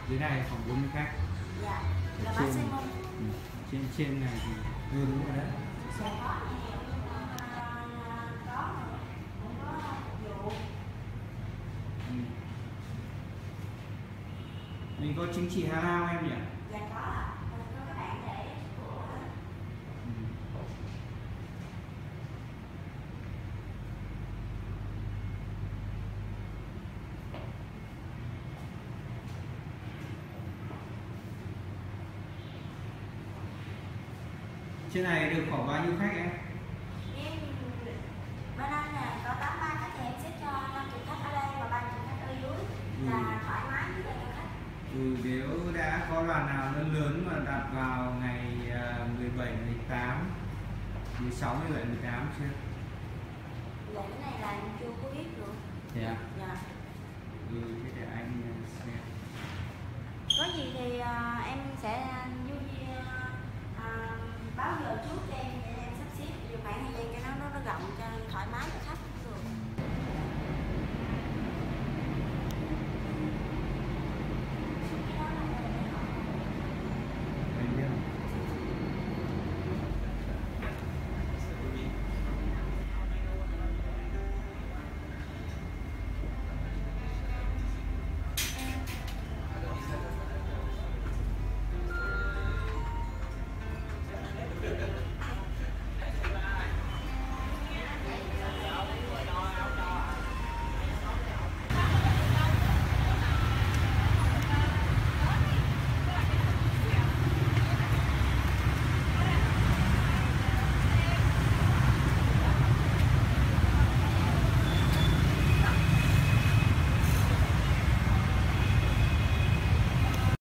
Dưới này khoảng 40 khách. Dạ. Là bác Trên, xem không? trên này thì đúng rồi đấy. Dạ có nè, có cũng có vụ. Mình có chứng chỉ halal em nhỉ? Dạ có ạ. Có các bạn để của. Trên này được khoảng bao nhiêu khách em? Em bên anh nè có 83 khách thì em sẽ cho 50 khách ở đây và 30 khách ở dưới là thoải mái với lại cho khách. Nếu đã có đoàn nào lớn lớn mà đặt vào ngày 17, 18, 16, 17, 18 chưa? Dạ cái này là em chưa có biết được. Thế à? Dạ. Thế để anh xem. Có gì thì em sẽ báo giờ trước cho em để em sắp xếp điều khoản hay gì cho nó rộng cho thoải mái.